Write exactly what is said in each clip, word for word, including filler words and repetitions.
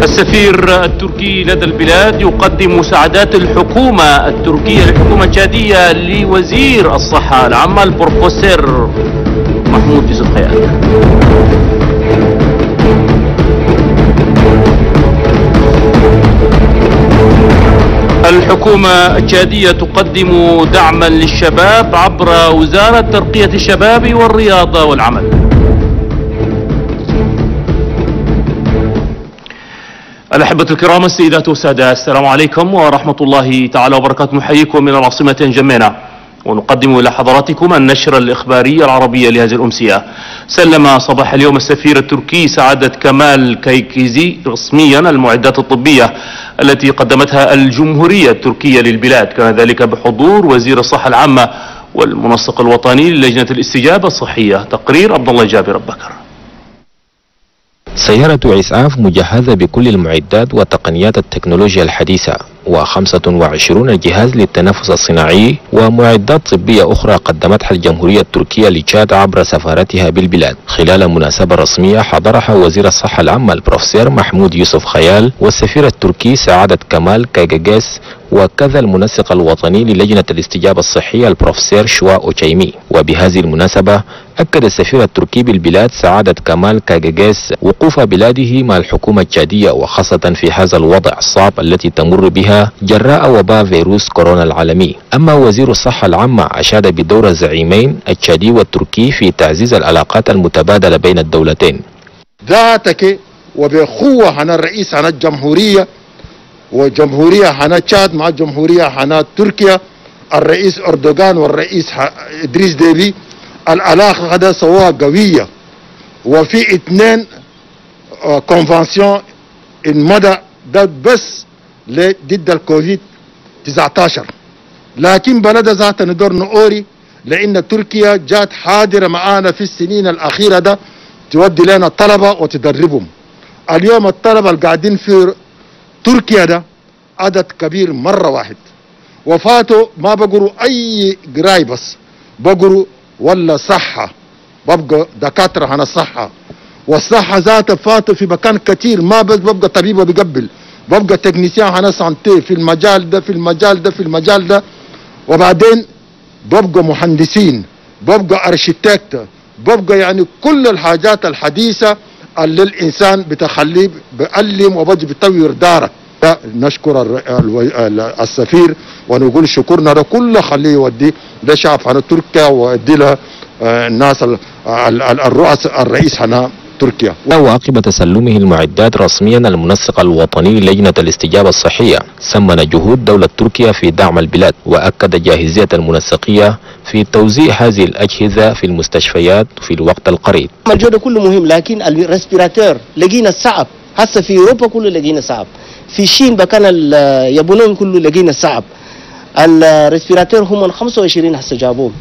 السفير التركي لدى البلاد يقدم مساعدات الحكومة التركية للحكومة التشادية لوزير الصحة العامة البروفيسور محمود يوسف خيال. الحكومة التشادية تقدم دعما للشباب عبر وزارة ترقية الشباب والرياضة والعمل. الأحبة الكرام، السيدات والسادة، السلام عليكم ورحمة الله تعالى وبركاته. نحييكم من العاصمة جمينة ونقدم إلى حضراتكم النشرة الإخبارية العربية لهذه الأمسية. سلم صباح اليوم السفير التركي سعادة كمال كايكيزي رسميا المعدات الطبية التي قدمتها الجمهورية التركية للبلاد، كان ذلك بحضور وزير الصحة العامة والمنسق الوطني للجنة الاستجابة الصحية. تقرير عبد الله جابر بكر. سيارة إسعاف مجهزة بكل المعدات وتقنيات التكنولوجيا الحديثة، وخمسة وعشرون جهاز للتنفس الصناعي ومعدات طبية أخرى قدمتها الجمهورية التركية لتشاد عبر سفارتها بالبلاد خلال مناسبة رسمية حضرها وزير الصحة العامة البروفيسور محمود يوسف خيال والسفير التركي سعادة كمال كايكيزي، وكذا المنسق الوطني للجنة الاستجابة الصحية البروفيسور شوا أوتشيمي. وبهذه المناسبة أكد السفير التركي بالبلاد سعادة كمال كايكيزي وقوف بلاده مع الحكومة التشادية، وخاصة في هذا الوضع الصعب التي تمر بها جراء وباء فيروس كورونا العالمي. أما وزير الصحة العامة أشاد بدور الزعيمين التشادي والتركي في تعزيز العلاقات المتبادلة بين الدولتين. ذاتك وبقوة عن الرئيس عن الجمهورية وجمهورية عن تشاد مع جمهورية عن تركيا، الرئيس أردوغان والرئيس إدريس ديبي، العلاقة هذا سواء قوية، وفي اثنين كونفانسيون المدى ده بس ضد الكوفيد تسعة عشر، لكن بلد ذات ندور نوري لأن تركيا جات حاضرة معانا في السنين الأخيرة ده تودي لنا الطلبة وتدربهم. اليوم الطلبة القاعدين في تركيا ده عدد كبير مرة واحد، وفاتوا ما بقروا أي قراي، بس بقروا ولا صحة، ببقى دكاترة عن الصحة، والصحة ذاتها فاتوا في مكان كتير، ما بس ببقى طبيب وبيقبل، ببقى تكنيسيان عن سانتي في المجال ده في المجال ده في المجال ده، وبعدين ببقى مهندسين، ببقى ارشيتكت، ببقى يعني كل الحاجات الحديثة اللي الإنسان بتخليه بيعلم وبجي بيطور داره. نشكر السفير ونقول شكرنا ده كله خليه يودي ده شعب عن تركيا ويدي له الناس الرؤساء الرئيس هنا تركيا. وعقب تسلمه المعدات رسميا المنسق الوطني للجنة الاستجابة الصحية سمن جهود دولة تركيا في دعم البلاد، وأكد جاهزية المنسقية في توزيع هذه الأجهزة في المستشفيات في الوقت القريب. الجودة كله مهم، لكن الريسبيراتور لقينا صعب، هسه في أوروبا كله لقينا صعب، في الشين بكان اليابانيين كله لقينا صعب. الريسبيراتور هم خمسة وعشرين هسه جابوهم،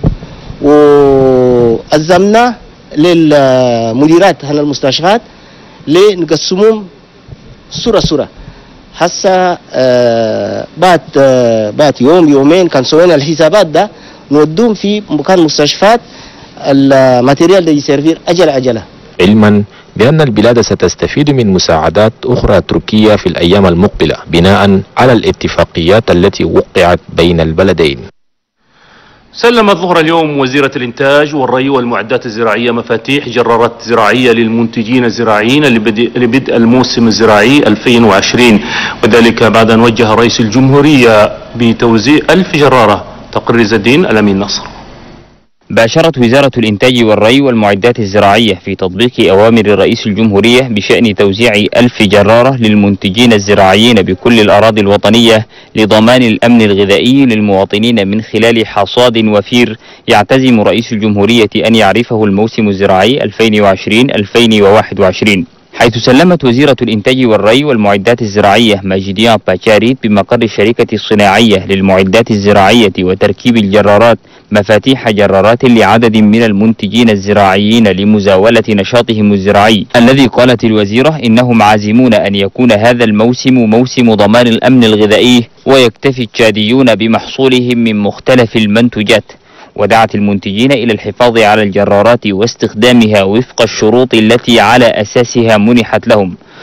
وأزمنا للمديرات هنا المستشفيات لنقسمهم سورة سورة. هسه آه بعد آه بعد يوم يومين كان سوينا الحسابات ده نودوهم في مكان مستشفيات الماتيريال ده يسيرفير أجل أجله، علما بأن البلاد ستستفيد من مساعدات أخرى تركية في الأيام المقبلة بناء على الاتفاقيات التي وقعت بين البلدين. سلمت ظهر اليوم وزيرة الإنتاج والري والمعدات الزراعية مفاتيح جرارات زراعية للمنتجين الزراعيين لبدء الموسم الزراعي ألفين وعشرين، وذلك بعد أن وجه رئيس الجمهورية بتوزيع ألف جرارة. تقرير عز الدين الأمين نصر. باشرت وزارة الإنتاج والري والمعدات الزراعية في تطبيق أوامر رئيس الجمهورية بشأن توزيع ألف جرارة للمنتجين الزراعيين بكل الأراضي الوطنية لضمان الأمن الغذائي للمواطنين من خلال حصاد وفير يعتزم رئيس الجمهورية أن يعرفه الموسم الزراعي ألفين وعشرين ألفين وواحد وعشرين، حيث سلمت وزيرة الإنتاج والري والمعدات الزراعية ماجديان باكاري بمقر الشركة الصناعية للمعدات الزراعية وتركيب الجرارات مفاتيح جرارات لعدد من المنتجين الزراعيين لمزاولة نشاطهم الزراعي، الذي قالت الوزيرة إنهم عازمون أن يكون هذا الموسم موسم ضمان الأمن الغذائي ويكتفي التشاديون بمحصولهم من مختلف المنتجات. ودعت المنتجين إلى الحفاظ على الجرارات واستخدامها وفق الشروط التي على أساسها منحت لهم،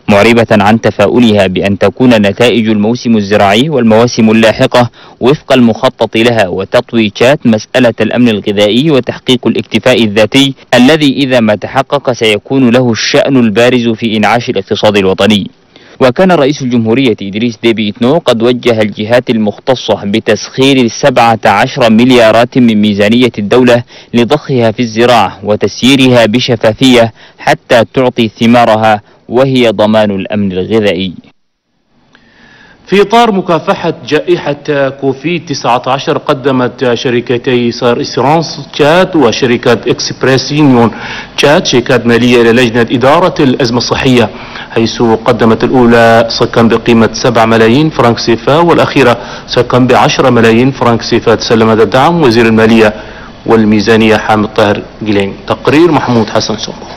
معربة عن تفاؤلها بأن تكون نتائج الموسم الزراعي والمواسم اللاحقة وفق المخطط لها، وتطوي تشاد مسألة الأمن الغذائي وتحقيق الاكتفاء الذاتي الذي إذا ما تحقق سيكون له الشأن البارز في إنعاش الاقتصاد الوطني. وكان رئيس الجمهورية إدريس ديبي إتنو قد وجه الجهات المختصة بتسخير سبعة عشر مليارات من ميزانية الدولة لضخها في الزراعة وتسييرها بشفافية حتى تعطي ثمارها، وهي ضمان الأمن الغذائي. في إطار مكافحة جائحة كوفيد تسعة عشر قدمت شركتي سار إسيرانس تشاد وشركة إكسبريس يونيون تشاد شيكات مالية إلى لجنة إدارة الأزمة الصحية، حيث قدمت الأولى صكا بقيمة سبعة ملايين فرنك سيفا والأخيرة صكا بعشرة ملايين فرنك سيفا. تسلم هذا الدعم وزير المالية والميزانية حامد طاهر جيلين. تقرير محمود حسن سومبو.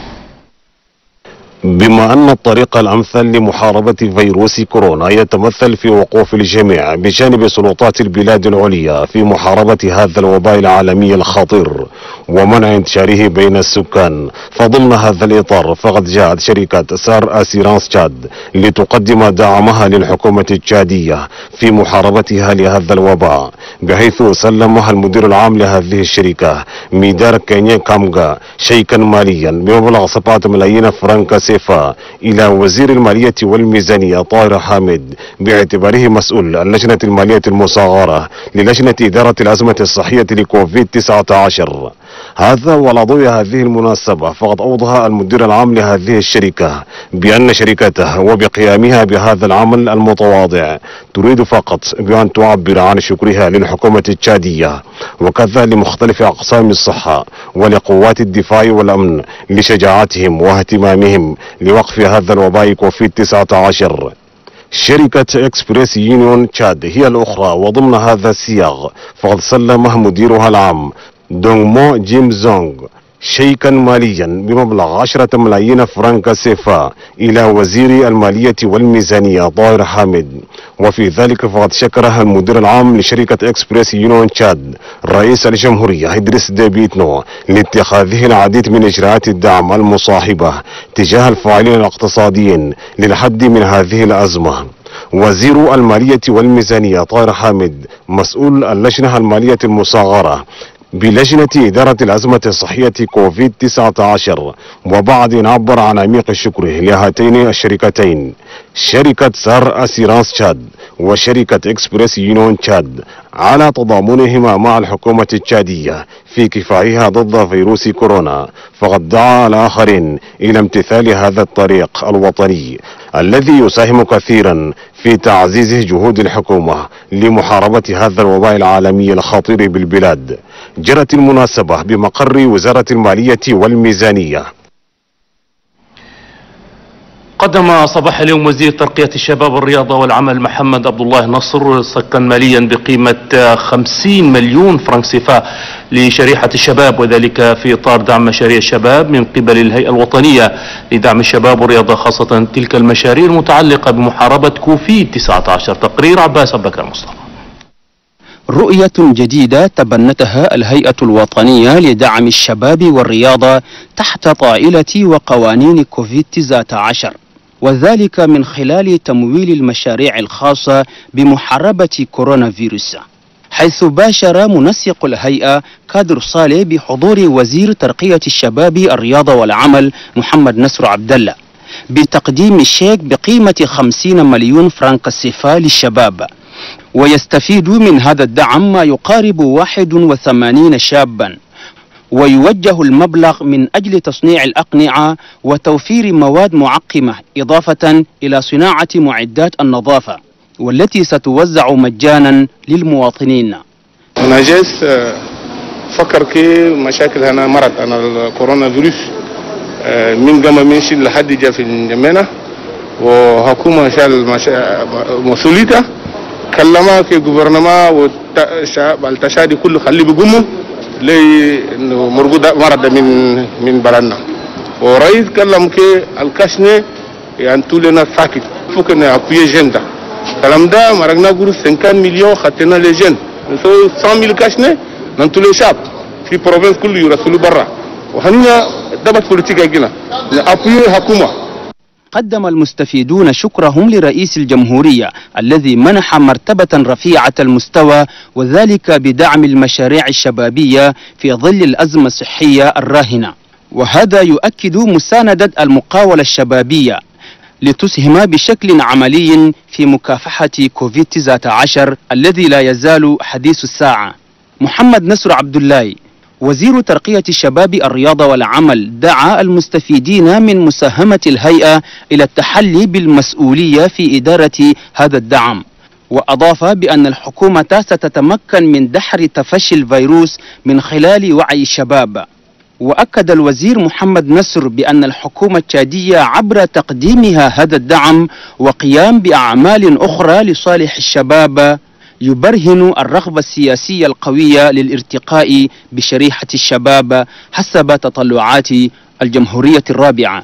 بما أن الطريق الأمثل لمحاربة فيروس كورونا يتمثل في وقوف الجميع بجانب سلطات البلاد العليا في محاربة هذا الوباء العالمي الخطير ومنع انتشاره بين السكان، فضمن هذا الإطار فقد جاءت شركة سار أسيرانس تشاد لتقدم دعمها للحكومة التشادية في محاربتها لهذا الوباء، بحيث سلمها المدير العام لهذه الشركة ميدار كينيا كامغا شيكا ماليا بمبلغ سبعة ملايين فرنك سيفا إلى وزير المالية والميزانية طاهر حامد باعتباره مسؤول اللجنة المالية المصغرة للجنة إدارة الأزمة الصحية لكوفيد تسعة عشر. هذا وعلى ضوء هذه المناسبة فقد أوضح المدير العام لهذه الشركة بأن شركته وبقيامها بهذا العمل المتواضع تريد فقط بأن تعبر عن شكرها للحكومة التشادية وكذا لمختلف أقسام الصحة ولقوات الدفاع والأمن لشجاعتهم واهتمامهم لوقف هذا الوباء كوفيد تسعة عشر. شركة إكسبريس يونيون تشاد هي الأخرى، وضمن هذا السياق فقد سلمه مديرها العام دونغمو جيم زونغ شيكا ماليا بمبلغ عشرة ملايين فرنك سيفا إلى وزير المالية والميزانية طاهر حامد، وفي ذلك فقد شكرها المدير العام لشركة إكسبريس يونيون تشاد رئيس الجمهورية إدريس ديبي إتنو لاتخاذه العديد من إجراءات الدعم المصاحبة تجاه الفاعلين الاقتصاديين للحد من هذه الأزمة. وزير المالية والميزانية طاهر حامد مسؤول اللجنة المالية المصغرة بلجنة إدارة الأزمة الصحية كوفيد تسعة عشر، وبعد أن عبر عن عميق شكره لهاتين الشركتين شركة سار أسيرانس تشاد وشركة إكسبريس يونيون تشاد على تضامنهما مع الحكومة التشادية في كفاحها ضد فيروس كورونا، فقد دعا الآخرين إلى امتثال هذا الطريق الوطني الذي يساهم كثيرا في تعزيز جهود الحكومة لمحاربة هذا الوباء العالمي الخطير بالبلاد. جرت المناسبة بمقر وزارة المالية والميزانية. قدم صباح اليوم وزير ترقية الشباب والرياضة والعمل محمد عبد الله نصر صكا ماليا بقيمة خمسين مليون فرنك سيفا لشريحة الشباب، وذلك في إطار دعم مشاريع الشباب من قبل الهيئة الوطنية لدعم الشباب والرياضة، خاصة تلك المشاريع المتعلقة بمحاربة كوفيد تسعة عشر. تقرير عباس بكر مصطفى. رؤية جديدة تبنتها الهيئة الوطنية لدعم الشباب والرياضة تحت طائلة وقوانين كوفيد تسعة عشر، وذلك من خلال تمويل المشاريع الخاصة بمحاربة كورونا فيروس، حيث باشر منسق الهيئة كادر صالح بحضور وزير ترقية الشباب الرياضة والعمل محمد نصر عبد الله بتقديم الشيك بقيمة خمسين مليون فرنك سيفا للشباب، ويستفيد من هذا الدعم ما يقارب واحد وثمانين شابا، ويوجه المبلغ من أجل تصنيع الأقنعة وتوفير مواد معقمة إضافة إلى صناعة معدات النظافة، والتي ستوزع مجانا للمواطنين. نجس فكر كي مشاكل هنا مرض أنا الكورونا فيروس من قام منشي لحد جا في الجمينة، وحكومة شال مسؤوليته كلمة كي غوفرنما والشعب التشادي كله خلي بيقوموا لي انه مرغود مرض من من بلدنا، ورئيس كلم كي الكاشني يعني تولنا ساكت فوكنا ابوي جندا كلام ده مرغنا غورو خمسين مليون خدنا لي جن سو مية ألف كاشني ننتو لي شاب في بروفنس كله يرسلوا برا، وهنا دبت بوليتيكا جينا ابوي حكومه. قدم المستفيدون شكرهم لرئيس الجمهورية الذي منح مرتبة رفيعة المستوى، وذلك بدعم المشاريع الشبابية في ظل الأزمة الصحية الراهنة. وهذا يؤكد مساندة المقاولة الشبابية لتسهم بشكل عملي في مكافحة كوفيد تسعة عشر الذي لا يزال حديث الساعة. محمد نصر عبد الله وزير ترقية الشباب الرياضة والعمل دعا المستفيدين من مساهمة الهيئة إلى التحلي بالمسؤولية في إدارة هذا الدعم، وأضاف بأن الحكومة ستتمكن من دحر تفشي الفيروس من خلال وعي الشباب. وأكد الوزير محمد نصر بأن الحكومة التشادية عبر تقديمها هذا الدعم وقيام بأعمال أخرى لصالح الشباب يبرهن الرغبة السياسية القوية للارتقاء بشريحة الشباب حسب تطلعات الجمهورية الرابعة.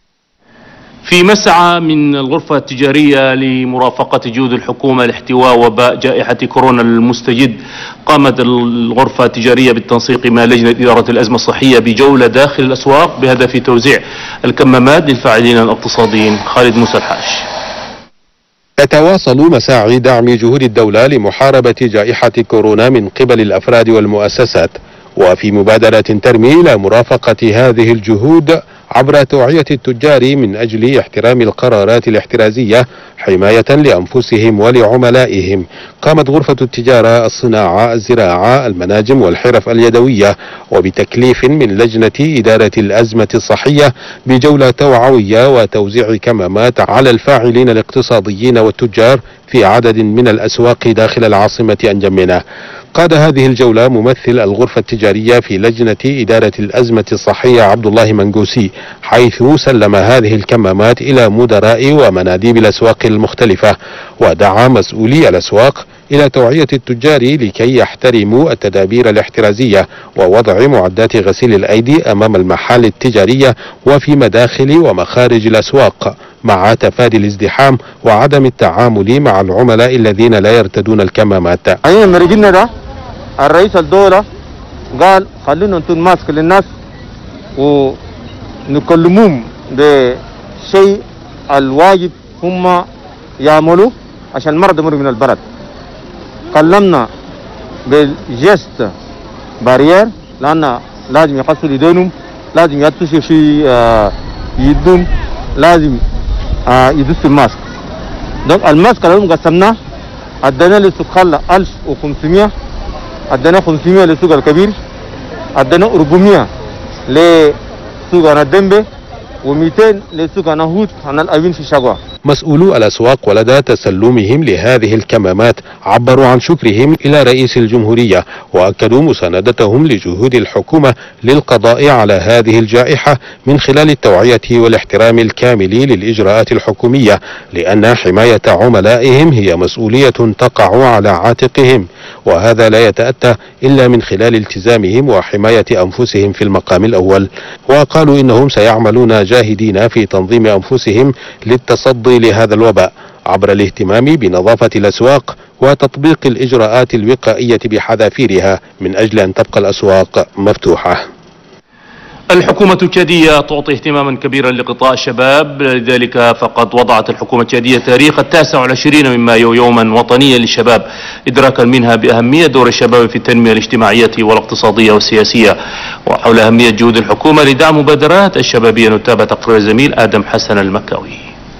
في مسعى من الغرفة التجارية لمرافقة جهود الحكومة لاحتواء وباء جائحة كورونا المستجد، قامت الغرفة التجارية بالتنسيق مع لجنة إدارة الأزمة الصحية بجولة داخل الأسواق بهدف توزيع الكمامات للفاعلين الاقتصاديين. خالد موسى الحاج. يتواصل مساعي دعم جهود الدولة لمحاربة جائحة كورونا من قبل الأفراد والمؤسسات، وفي مبادرة ترمي إلى مرافقة هذه الجهود عبر توعية التجار من أجل احترام القرارات الاحترازية حماية لأنفسهم ولعملائهم. قامت غرفة التجارة، الصناعة، الزراعة، المناجم والحرف اليدوية وبتكليف من لجنة إدارة الأزمة الصحية بجولة توعوية وتوزيع كمامات على الفاعلين الاقتصاديين والتجار في عدد من الأسواق داخل العاصمة أنجمينة. قاد هذه الجولة ممثل الغرفة التجارية في لجنة إدارة الأزمة الصحية عبد الله منقوسي، حيث سلم هذه الكمامات إلى مدراء ومناديب الأسواق المختلفة، ودعا مسؤولي الأسواق إلى توعية التجار لكي يحترموا التدابير الاحترازية ووضع معدات غسيل الأيدي أمام المحال التجارية وفي مداخل ومخارج الأسواق، مع تفادي الازدحام وعدم التعامل مع العملاء الذين لا يرتدون الكمامات. الرئيس الدولة قال خلونا نتون ماسك للناس ونكلمهم بشيء الواجب هم يعملوا عشان المرضى يمروا من البرد. كلمنا بالجست بارير لأن لازم يغسلوا يدينهم، لازم يدسوا في يدهم، لازم يدسوا الماسك. دونك الماسك اللي قسمناه ادينا للسكان ألف وخمسمائة، ادينا خمسمائة للسوق الكبير، ادينا أربعمائة لسوق الدنبه، ومئتين لسوق نهود عن الأبين في شقوة. مسؤولو الأسواق ولدى تسلمهم لهذه الكمامات عبروا عن شكرهم إلى رئيس الجمهورية، وأكدوا مساندتهم لجهود الحكومة للقضاء على هذه الجائحة من خلال التوعية والاحترام الكامل للإجراءات الحكومية، لأن حماية عملائهم هي مسؤولية تقع على عاتقهم، وهذا لا يتأتى إلا من خلال التزامهم وحماية أنفسهم في المقام الأول. وقالوا إنهم سيعملون جاهدين في تنظيم أنفسهم للتصدي لهذا الوباء عبر الاهتمام بنظافة الأسواق وتطبيق الإجراءات الوقائية بحذافيرها من أجل أن تبقى الأسواق مفتوحة. الحكومة التشادية تعطي اهتماما كبيرا لقطاع الشباب، لذلك فقد وضعت الحكومة التشادية تاريخ التاسع والعشرين من مايو يوما وطنيا للشباب، إدراكا منها بأهمية دور الشباب في التنمية الاجتماعية والاقتصادية والسياسية. وحول أهمية جهود الحكومة لدعم مبادرات الشبابية نتابع تقرير الزميل آدم حسن المكاوي.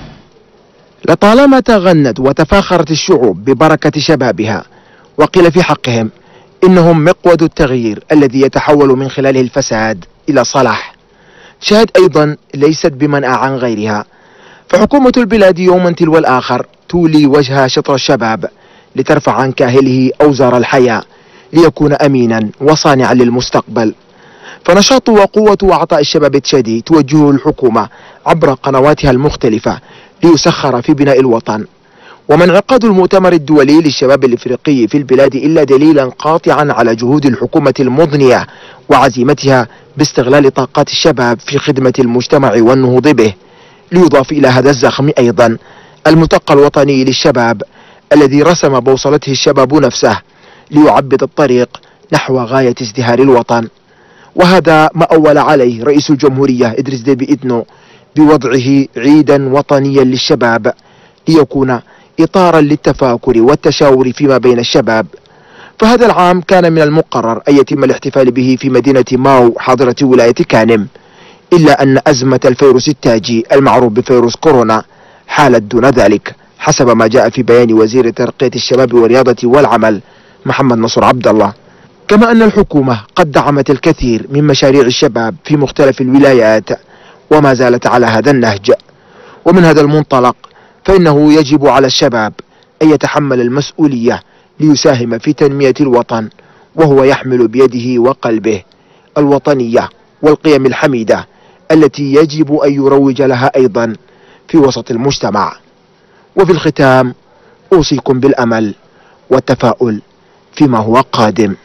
لطالما تغنت وتفاخرت الشعوب ببركة شبابها، وقيل في حقهم إنهم مقود التغيير الذي يتحول من خلاله الفساد إلى صلاح. شاهد أيضا ليست بمنأى عن غيرها، فحكومة البلاد يوما تلو الآخر تولي وجه شطر الشباب لترفع عن كاهله أوزار الحياة ليكون أمينا وصانعا للمستقبل. فنشاط وقوة وعطاء الشباب التشادي توجهه الحكومة عبر قنواتها المختلفة ليسخر في بناء الوطن. ومن انعقاد المؤتمر الدولي للشباب الإفريقي في البلاد إلا دليلا قاطعا على جهود الحكومة المضنية وعزيمتها باستغلال طاقات الشباب في خدمة المجتمع والنهوض به. ليضاف إلى هذا الزخم أيضا الملتقى الوطني للشباب الذي رسم بوصلته الشباب نفسه ليعبد الطريق نحو غاية ازدهار الوطن. وهذا ما أول عليه رئيس الجمهورية إدريس ديبي إتنو بوضعه عيدا وطنيا للشباب ليكون إطارا للتفاكر والتشاور فيما بين الشباب. فهذا العام كان من المقرر أن يتم الاحتفال به في مدينة ماو حاضرة ولاية كانم، إلا أن أزمة الفيروس التاجي المعروف بفيروس كورونا حالت دون ذلك، حسب ما جاء في بيان وزير ترقية الشباب والرياضة والعمل محمد نصر عبد الله. كما أن الحكومة قد دعمت الكثير من مشاريع الشباب في مختلف الولايات وما زالت على هذا النهج. ومن هذا المنطلق فإنه يجب على الشباب أن يتحمل المسؤولية ليساهم في تنمية الوطن، وهو يحمل بيده وقلبه الوطنية والقيم الحميدة التي يجب أن يروج لها أيضا في وسط المجتمع. وفي الختام أوصيكم بالأمل والتفاؤل فيما هو قادم.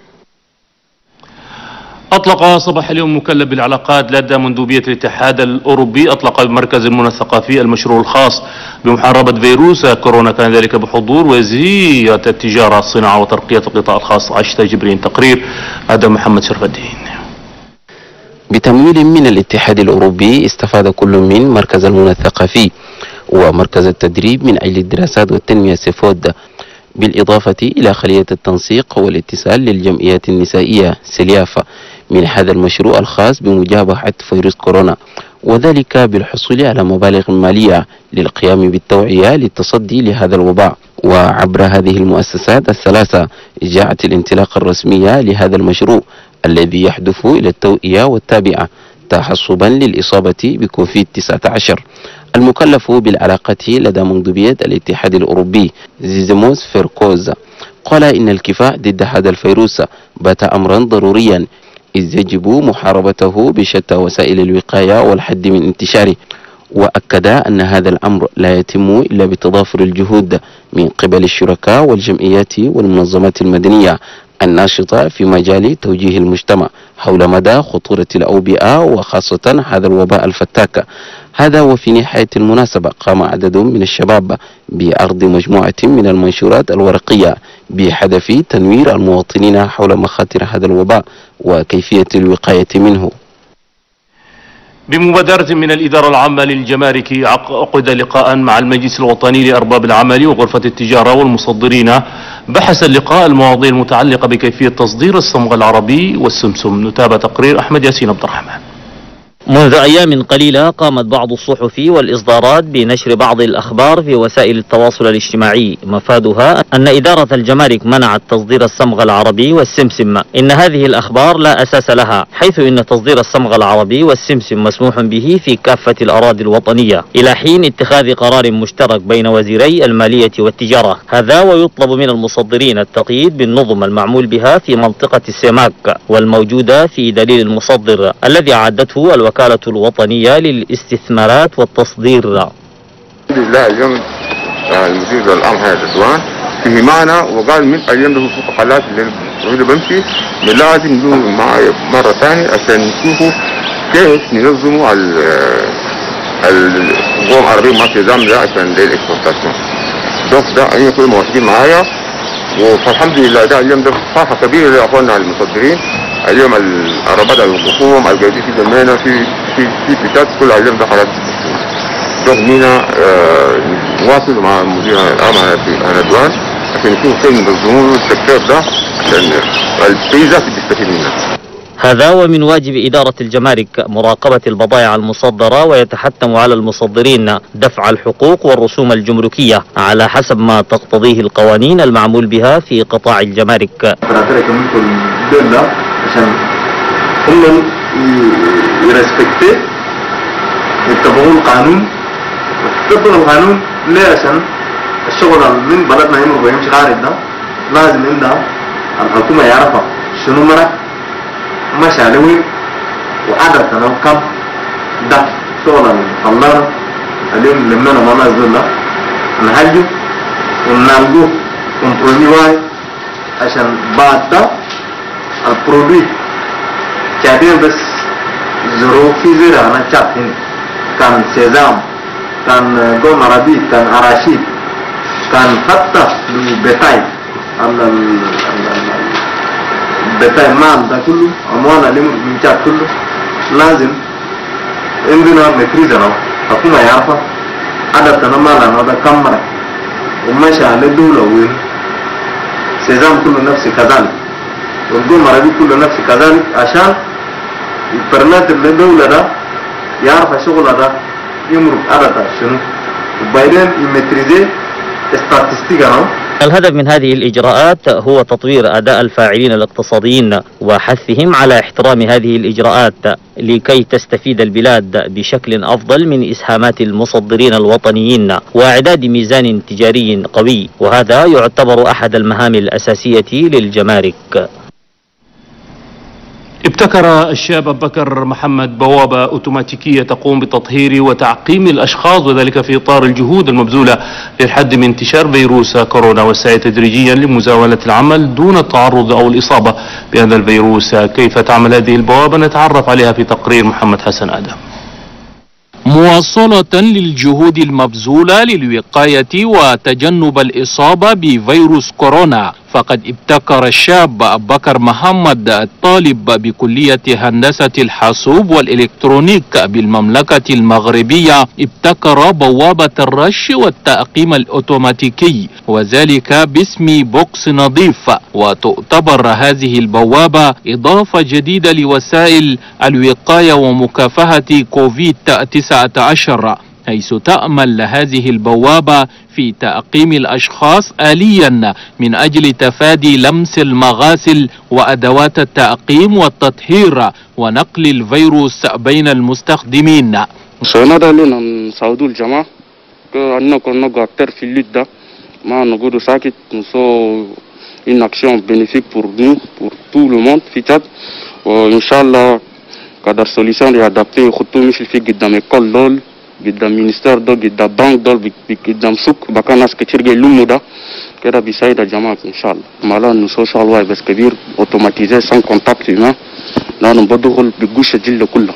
أطلق صباح اليوم مكلف بالعلاقات لدى مندوبية الاتحاد الأوروبي أطلق بمركز المنى الثقافي المشروع الخاص بمحاربة فيروس كورونا، كان ذلك بحضور وزيرة التجارة الصناعة وترقية القطاع الخاص عشتا جبرين. تقرير آدم محمد شرف الدين. بتمويل من الاتحاد الأوروبي استفاد كل من مركز المنى الثقافي ومركز التدريب من أجل الدراسات والتنمية سيفود، بالإضافة إلى خلية التنسيق والاتصال للجمعيات النسائية سليافة من هذا المشروع الخاص بمجابهة فيروس كورونا، وذلك بالحصول على مبالغ مالية للقيام بالتوعية للتصدي لهذا الوباء. وعبر هذه المؤسسات الثلاثة جاءت الانطلاقة الرسمية لهذا المشروع الذي يهدف إلى التوعية والتابعة تحصبا للإصابة بكوفيد تسعة عشر. المكلف بالعلاقة لدى مندوبية الاتحاد الأوروبي زيزموس فيركوز قال إن الكفاح ضد هذا الفيروس بات أمرا ضروريا، إذ يجب محاربته بشتى وسائل الوقاية والحد من انتشاره، وأكد أن هذا الأمر لا يتم إلا بتضافر الجهود من قبل الشركاء والجمعيات والمنظمات المدنية الناشطة في مجال توجيه المجتمع حول مدى خطورة الأوبئة وخاصة هذا الوباء الفتاك. هذا وفي نهاية المناسبة قام عدد من الشباب بعرض مجموعة من المنشورات الورقية بهدف تنوير المواطنين حول مخاطر هذا الوباء وكيفية الوقاية منه. بمبادرة من الإدارة العامة للجمارك عقد لقاء مع المجلس الوطني لأرباب العمل وغرفة التجارة والمصدرين. بحث اللقاء المواضيع المتعلقة بكيفية تصدير الصمغ العربي والسمسم. نتابع تقرير أحمد ياسين عبد الرحمن. منذ أيام قليلة قامت بعض الصحف والإصدارات بنشر بعض الأخبار في وسائل التواصل الاجتماعي مفادها أن إدارة الجمارك منعت تصدير الصمغ العربي والسمسم. إن هذه الأخبار لا أساس لها، حيث إن تصدير الصمغ العربي والسمسم مسموح به في كافة الأراضي الوطنية إلى حين اتخاذ قرار مشترك بين وزيري المالية والتجارة. هذا ويطلب من المصدرين التقييد بالنظم المعمول بها في منطقة السماك والموجودة في دليل المصدر الذي أعدته الوكالة الوطنية للاستثمارات والتصدير. لا اليوم المدير العام هيئة الديوان فيه معنا وقال من اليوم ده في حالات اللي بمشي لازم نجوا معايا مرة ثانية عشان نشوفوا كيف ننظموا القوى العربية مع النظام ده عشان للاكسبورتاسيون. دوك ده أنا كل موافقين معايا، والحمد لله ده اليوم ده فرحة كبيرة لأخواننا المصدرين. اليوم العربات الخصوم الجايين في جمعنا في في في بتات كل اليوم ده خلاص دوغمينا نواصل مع المدير العام على الديوان عشان نشوف فين ننظموا السكتور ده عشان البيزات بتستفيد منها. هذا ومن واجب إدارة الجمارك مراقبة البضائع المصدرة، ويتحتم على المصدرين دفع الحقوق والرسوم الجمركية على حسب ما تقتضيه القوانين المعمول بها في قطاع الجمارك. عشان هم يرسبكتي يتبعون القانون ويتبعون القانون. ليه؟ عشان الشغل من بلدنا يمر ويمشي خارج ده لازم عندها الحكومة يعرفها شنو مرة مشى لوين وعدد سنة كم. ده شغل الخلارة اليوم لمنا ما نزل ده نهجه وننالجه ونبرمي واي عشان بعد ده البرودوي كابين بس ظروف في زرع أنا شايفين كان سيزام كان قوم عربي كان عراشيد كان حتى البتاي البتاي مال ده كله أموانا اللي من شاف كله لازم عندنا متريزنا حكومة يعرفها عدد تنمى هذا كم مرة وماشي على الدولة وين سيزام كل نفسي كذلك والدول مرة كل نفسي كذلك عشان البرنات اللي الدولة ده يعرف شغل ده يمرق عدد شنو وبعدين يمتريزي استاتستيكا. الهدف من هذه الإجراءات هو تطوير أداء الفاعلين الاقتصاديين وحثهم على احترام هذه الإجراءات لكي تستفيد البلاد بشكل أفضل من إسهامات المصدرين الوطنيين وإعداد ميزان تجاري قوي، وهذا يعتبر أحد المهام الأساسية للجمارك. ابتكر الشاب أبو بكر محمد بوابة أوتوماتيكية تقوم بتطهير وتعقيم الأشخاص، وذلك في إطار الجهود المبذولة للحد من انتشار فيروس كورونا والسعي تدريجيا لمزاولة العمل دون التعرض أو الإصابة بهذا الفيروس. كيف تعمل هذه البوابة نتعرف عليها في تقرير محمد حسن آدم. مواصلة للجهود المبذولة للوقاية وتجنب الإصابة بفيروس كورونا، فقد ابتكر الشاب أبو بكر محمد الطالب بكلية هندسة الحاسوب والإلكترونيك بالمملكة المغربية ابتكر بوابة الرش والتعقيم الأوتوماتيكي، وذلك باسم بوكس نظيف، وتعتبر هذه البوابة إضافة جديدة لوسائل الوقاية ومكافحة كوفيد تسعة عشر، حيث تأمل هذه البوابة في تعقيم الأشخاص آليا من أجل تفادي لمس المغاسل وأدوات التعقيم والتطهير ونقل الفيروس بين المستخدمين. سنة لنا نساعدوا الجماعة أننا كنا قاعدين في الليل ده ما نقول ساكت نسو une action bénéfique pour nous, pour tout le monde في تشاد، وإن شاء الله قدر سوليسيون يادابتي خطو مش في قدام الكل دول قدام مينستر دول قدام بانك دول قدام سوق بقى ناس كتير جاي لمو ده كده بيساعد الجماعة إن شاء الله. مالا نسو شاء الله بس كبير أوتوماتيزي سان كونتاكت هنا لأنه بدخل بيجوش الجلد كله،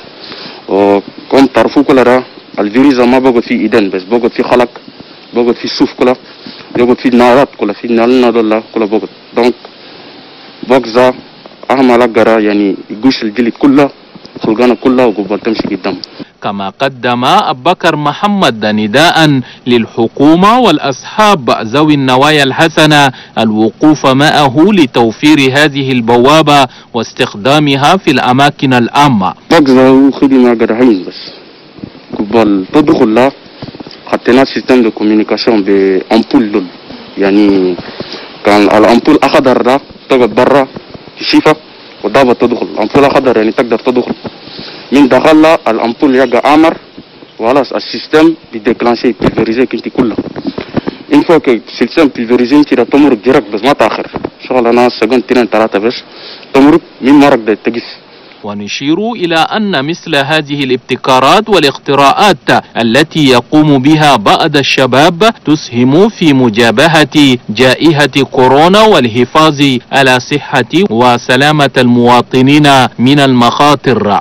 وكم تعرفوا كله ده الفيروس ما بقعد فيه إيدين بس بقعد فيه خلق، بقعد فيه سوف كله، بقعد فيه نارات كله، فيه نالنا دول كله بقعد، دونك بقزا أهم على جرا يعني يجوش الجلد كله خلقنا كلها وقبل تمشي قدام. كما قدم أبو بكر محمد نداء للحكومة والأصحاب ذوي النوايا الحسنة الوقوف معه لتوفير هذه البوابة واستخدامها في الأماكن العامة. بقزا خدمة جرهين بس قبل تدخل لا حطينا سيستم دو كوميونيكاسيون بأمبول دول، يعني كان الأمبول أخضر ده تقعد برا تشوفه ودابة تدخل، الأمبول أخضر يعني تقدر تدخل، من دخل الأمبول يقع أمر وخلاص السيستم بيديكلانشي بيلفوريزي كنتي كلها. إن فوق السيستم بيلفوريزي انتي دا تمرق ديرك بس ما تأخر، شغل أنا سجن تنين ثلاثة بس تمرق من مرق دا تجس. ونشير إلى أن مثل هذه الابتكارات والاختراعات التي يقوم بها بعض الشباب تسهم في مجابهة جائحة كورونا والحفاظ على صحة وسلامة المواطنين من المخاطر.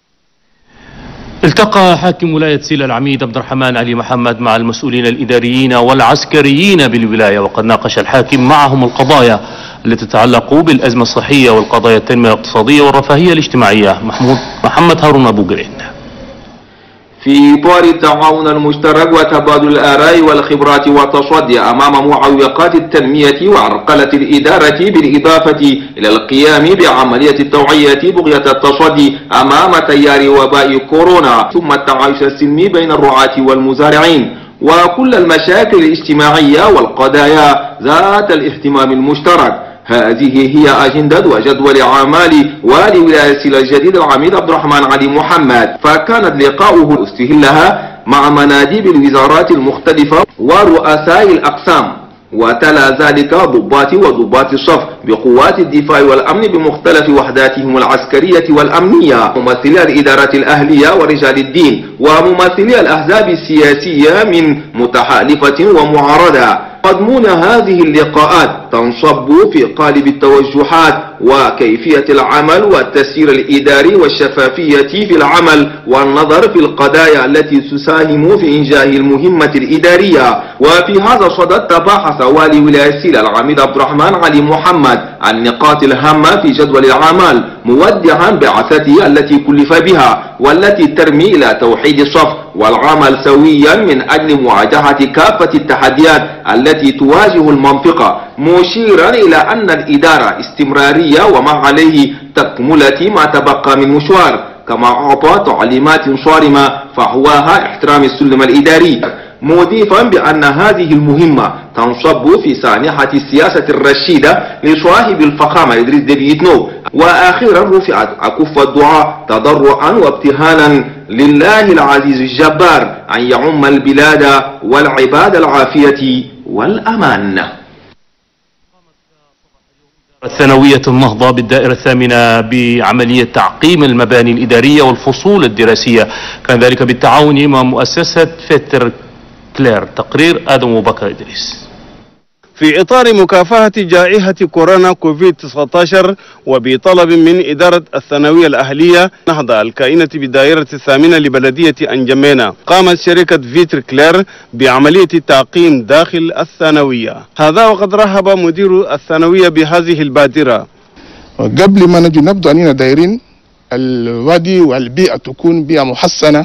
التقى حاكم ولاية سيلا العميد عبد الرحمن علي محمد مع المسؤولين الإداريين والعسكريين بالولاية، وقد ناقش الحاكم معهم القضايا التي تتعلق بالأزمة الصحية والقضايا التنمية الاقتصادية والرفاهية الاجتماعية. محمود محمد هارون أبو قرين. في إطار التعاون المشترك وتبادل الآراء والخبرات والتصدي أمام معوقات التنمية وعرقلة الإدارة، بالإضافة إلى القيام بعملية التوعية بغية التصدي أمام تيار وباء كورونا، ثم التعايش السلمي بين الرعاة والمزارعين، وكل المشاكل الاجتماعية والقضايا ذات الاهتمام المشترك. هذه هي أجندة وجدول أعمال والي ولاية سيلا الجديد العميد عبد الرحمن علي محمد، فكانت لقاؤه استهلها مع مناديب الوزارات المختلفة ورؤساء الأقسام، وتلا ذلك ضباط وضباط الصف بقوات الدفاع والأمن بمختلف وحداتهم العسكرية والأمنية، ممثلي الإدارات الأهلية ورجال الدين، وممثلي الأحزاب السياسية من متحالفة ومعارضة. مضمون هذه اللقاءات تنصب في قالب التوجهات وكيفية العمل والتسيير الإداري والشفافية في العمل والنظر في القضايا التي تساهم في إنجاح المهمة الإدارية. وفي هذا الصدد تباحث والي ولاية سيلا العميد عبد الرحمن علي محمد عن النقاط الهامة في جدول الأعمال، موضحا بعثته التي كلف بها والتي ترمي إلى توحيد الصف والعمل سويا من أجل مواجهة كافة التحديات التي تواجه المنطقة، مشيرا إلى أن الإدارة استمرارية وما عليه تكملة ما تبقى من مشوار، كما أعطى تعليمات صارمة فحواها احترام السلم الإداري، مضيفا بأن هذه المهمة تنصب في سانحة السياسة الرشيدة لصاحب الفخامة إدريس ديبي إتنو. وأخيرا رفعت أكف الدعاء تضرعا وابتهالا لله العزيز الجبار أن يعم البلاد والعباد العافية والأمان. الثانوية النهضة بالدائرة الثامنة بعملية تعقيم المباني الإدارية والفصول الدراسية، كان ذلك بالتعاون مع مؤسسة فيتر كلير. تقرير آدم وبكر إدريس. في إطار مكافحة جائحة كورونا كوفيد تسعة عشر وبطلب من إدارة الثانوية الأهلية نهضة الكائنة بالدائرة الثامنة لبلدية أنجمينا، قامت شركة فيتر كلير بعملية تعقيم داخل الثانوية. هذا وقد رحب مدير الثانوية بهذه البادرة. قبل ما نجي نبدأ أننا دايرين الوادي والبيئة تكون بيئة محسنة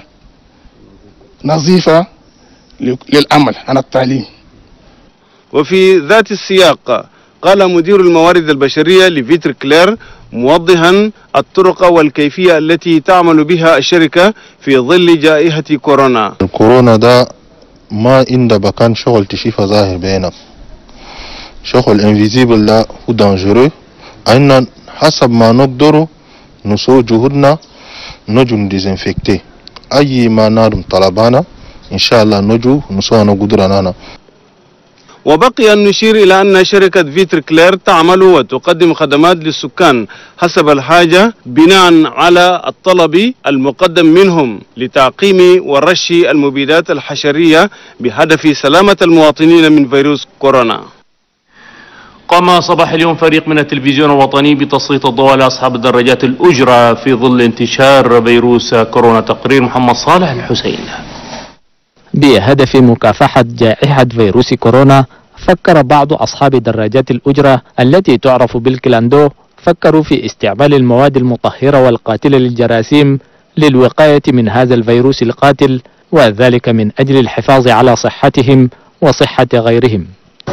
نظيفة للعمل عن التعليم. وفي ذات السياق قال مدير الموارد البشرية لفيتر كلير موضحا الطرق والكيفية التي تعمل بها الشركة في ظل جائحة كورونا. الكورونا ده ما عند بكان شغل تشيفه ظاهر بينك، شغل انفيزيبل ده هو دانجرو، أن حسب ما نقدر نسوي جهودنا نجو نديزنفكتي أي ما نادم طلبانا إن شاء الله نجو نسوي نقدرنا. وبقي أن نشير إلى أن شركة فيتر كلير تعمل وتقدم خدمات للسكان حسب الحاجة بناء على الطلب المقدم منهم لتعقيم ورش المبيدات الحشرية بهدف سلامة المواطنين من فيروس كورونا. قام صباح اليوم فريق من التلفزيون الوطني بتسليط الضوء على أصحاب الدراجات الأجرة في ظل انتشار فيروس كورونا. تقرير محمد صالح الحسين. بهدف مكافحة جائحة فيروس كورونا، فكر بعض أصحاب دراجات الأجرة التي تعرف بالكلاندو فكروا في استعمال المواد المطهرة والقاتلة للجراثيم للوقاية من هذا الفيروس القاتل، وذلك من أجل الحفاظ على صحتهم وصحة غيرهم.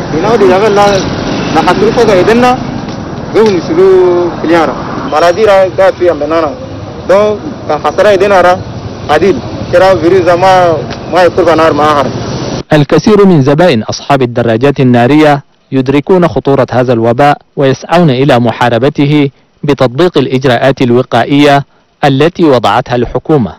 الكثير من زبائن أصحاب الدراجات النارية يدركون خطورة هذا الوباء ويسعون إلى محاربته بتطبيق الإجراءات الوقائية التي وضعتها الحكومة.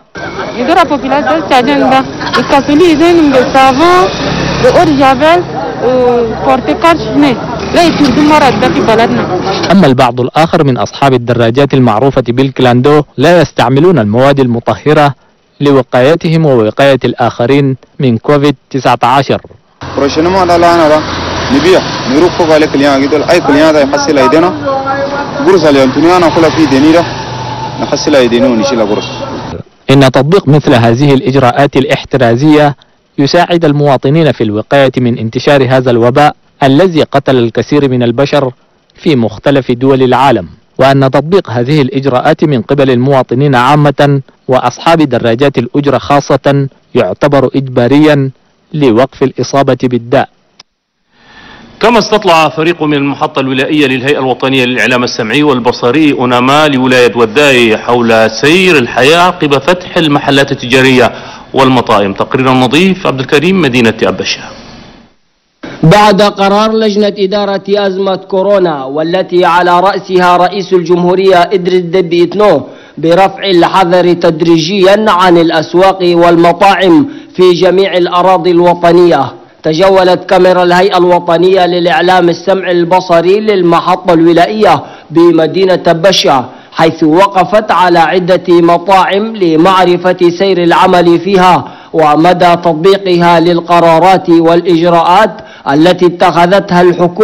أما البعض الآخر من أصحاب الدراجات المعروفة بالكلاندو لا يستعملون المواد المطهرة لوقايتهم ووقاية الآخرين من كوفيد تسعة عشر. إن تطبيق مثل هذه الإجراءات الاحترازية يساعد المواطنين في الوقاية من انتشار هذا الوباء الذي قتل الكثير من البشر في مختلف دول العالم، وأن تطبيق هذه الإجراءات من قبل المواطنين عامة وأصحاب دراجات الأجرة خاصة يعتبر إجباريا لوقف الإصابة بالداء. كما استطلع فريق من المحطة الولائية للهيئة الوطنية للإعلام السمعي والبصري أوناما لولاية وداي حول سير الحياة عقب فتح المحلات التجارية والمطاعم. تقرير نظيف عبد الكريم مدينة أبشة. بعد قرار لجنة إدارة أزمة كورونا والتي على رأسها رئيس الجمهورية إدريس ديبي إتنو برفع الحظر تدريجيا عن الأسواق والمطاعم في جميع الأراضي الوطنية، تجولت كاميرا الهيئة الوطنية للإعلام السمعي البصري للمحطة الولائية بمدينة أبشة، حيث وقفت على عدة مطاعم لمعرفة سير العمل فيها ومدى تطبيقها للقرارات والإجراءات التي اتخذتها الحكومة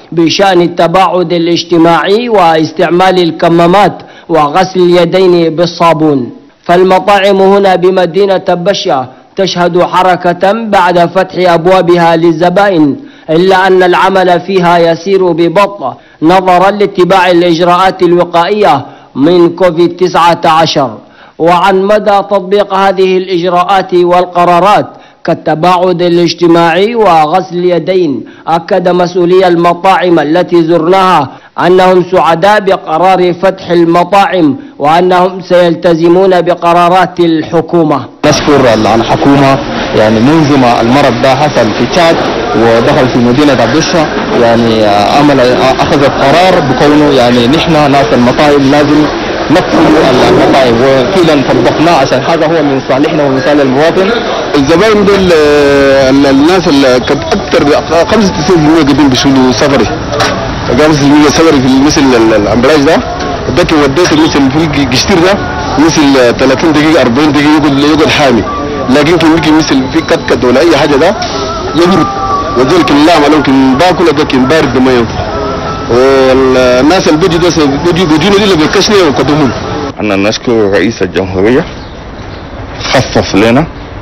بشأن التباعد الاجتماعي واستعمال الكمامات وغسل اليدين بالصابون. فالمطاعم هنا بمدينة بشة تشهد حركة بعد فتح أبوابها للزبائن، إلا أن العمل فيها يسير ببطء نظرا لاتباع الإجراءات الوقائية من كوفيد تسعة عشر. وعن مدى تطبيق هذه الإجراءات والقرارات كالتباعد الاجتماعي وغسل اليدين، أكد مسؤولي المطاعم التي زرناها أنهم سعداء بقرار فتح المطاعم وأنهم سيلتزمون بقرارات الحكومة. نشكر الحكومة، يعني منذ ما المرض ده حصل في تشاد ودخل في مدينة بشة، يعني عمل أخذت قرار بكونه يعني نحن ناس المطاعم لازم نقفل المطاعم، وفعلا طبقناه عشان هذا هو من صالحنا ومن صالح المواطن. الزبائن دول الناس اللي كانت اكثر خمسة وتسعين بالمئة قاعدين بيشيلوا سفري، خمسة بالمئة سفري في مثل الامبلاج ده، ده وديت مثل في القشتير ده مثل ثلاثين دقيقة أربعين دقيقة يقعد يقعد حامي، لكن ممكن مثل في كتكت ولا اي حاجة ده يبرد، وذلك اللام ممكن باكل لكن بارد ما ينفع. والناس اللي بيجوا ده بيجوا بيجوا اللي بيكشني وقدمهم. أنا نشكر رئيس الجمهورية خفف لنا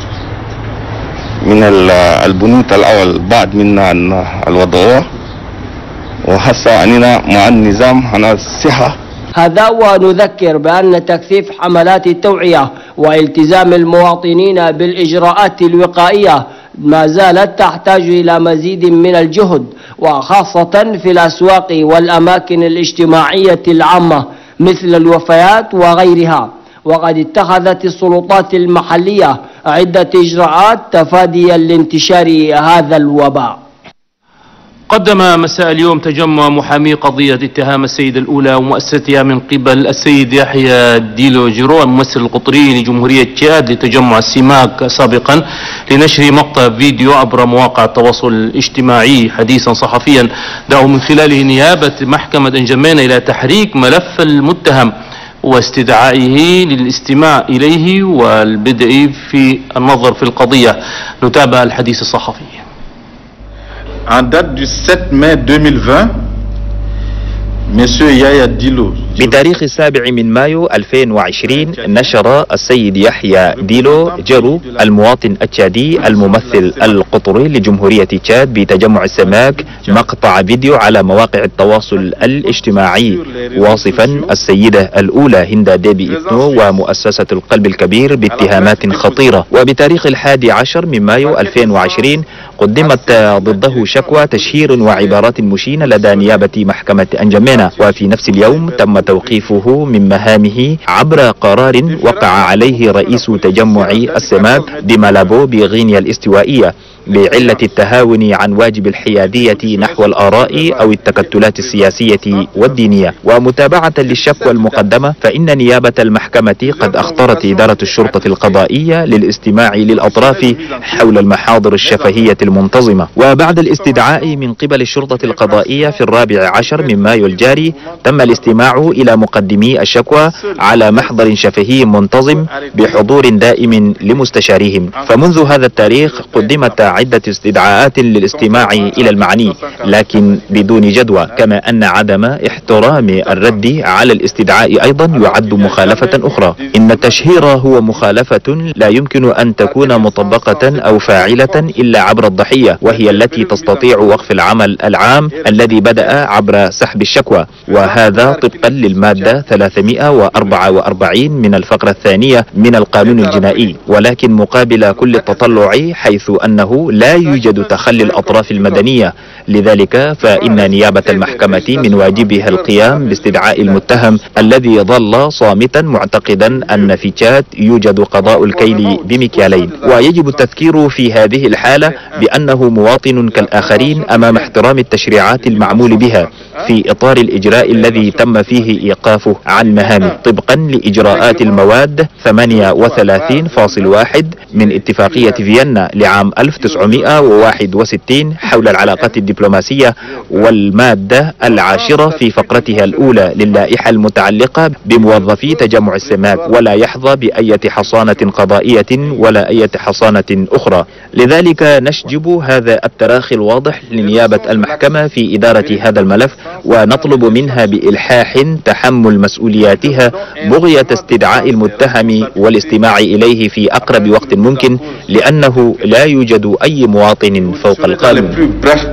من البنود الأول بعد منا الوضعية، وهسه أننا مع النظام على الصحة. هذا ونذكر بأن تكثيف حملات التوعية والتزام المواطنين بالإجراءات الوقائية ما زالت تحتاج إلى مزيد من الجهد، وخاصة في الأسواق والأماكن الاجتماعية العامة مثل الوفيات وغيرها. وقد اتخذت السلطات المحلية عدة إجراءات تفاديا لانتشار هذا الوباء. قدم مساء اليوم تجمع محامي قضية اتهام السيدة الأولى ومؤسستها من قبل السيد يحيى ديلو جيرو الممثل القطري لجمهورية تشاد لتجمع السماك سابقا لنشر مقطع فيديو عبر مواقع التواصل الاجتماعي. حديثا صحفيا دعوا من خلاله نيابة محكمة انجمينا إلى تحريك ملف المتهم واستدعائه للاستماع إليه والبدء في النظر في القضية. نتابع الحديث الصحفي. En date du sept mai deux mille vingt, Monsieur Yahya Dilo بتاريخ السابع من مايو ألفين وعشرين نشر السيد يحيى ديلو جرو المواطن التشادي الممثل القطري لجمهورية تشاد بتجمع السماك مقطع فيديو على مواقع التواصل الاجتماعي واصفا السيدة الأولى هند ديبي إتنو ومؤسسة القلب الكبير باتهامات خطيرة. وبتاريخ الحادي عشر من مايو ألفين وعشرين قدمت ضده شكوى تشهير وعبارات مشينة لدى نيابة محكمة انجمينا، وفي نفس اليوم تم توقيفه من مهامه عبر قرار وقع عليه رئيس تجمع السماك بمالابو بغينيا الاستوائية بعلة التهاون عن واجب الحيادية نحو الآراء أو التكتلات السياسية والدينية. ومتابعة للشكوى المقدمة، فإن نيابة المحكمة قد أخطرت إدارة الشرطة القضائية للاستماع للأطراف حول المحاضر الشفهية المنتظمة. وبعد الاستدعاء من قبل الشرطة القضائية في الرابع عشر من مايو الجاري تم الاستماع إلى مقدمي الشكوى على محضر شفهي منتظم بحضور دائم لمستشاريهم. فمنذ هذا التاريخ قدمت عدة استدعاءات للاستماع إلى المعني لكن بدون جدوى، كما أن عدم احترام الرد على الاستدعاء أيضا يعد مخالفة أخرى. إن التشهير هو مخالفة لا يمكن أن تكون مطبقة أو فاعلة إلا عبر الضحية، وهي التي تستطيع وقف العمل العام الذي بدأ عبر سحب الشكوى، وهذا طبقا للمادة ثلاثمئة وأربعة وأربعين من الفقرة الثانية من القانون الجنائي. ولكن مقابل كل التطلع، حيث أنه لا يوجد تخلي الأطراف المدنية، لذلك فإن نيابة المحكمة من واجبها القيام باستدعاء المتهم الذي ظل صامتا معتقدا أن في تشاد يوجد قضاء الكيل بمكيالين. ويجب التذكير في هذه الحالة بأنه مواطن كالآخرين أمام احترام التشريعات المعمول بها في إطار الإجراء الذي تم فيه إيقافه عن مهامه طبقا لإجراءات المواد ثمانية وثلاثين فاصل واحد من اتفاقية فيينا لعام ألف وتسعمئة تسعمائة وواحد وستين حول العلاقات الدبلوماسية، والمادة العاشرة في فقرتها الأولى للائحة المتعلقة بموظفي تجمع السماك، ولا يحظى بأية حصانة قضائية ولا أية حصانة أخرى. لذلك نشجب هذا التراخي الواضح لنيابة المحكمة في إدارة هذا الملف، ونطلب منها بإلحاح تحمل مسؤولياتها بغية استدعاء المتهم والاستماع إليه في أقرب وقت ممكن، لأنه لا يوجد أي مواطن فوق القانون.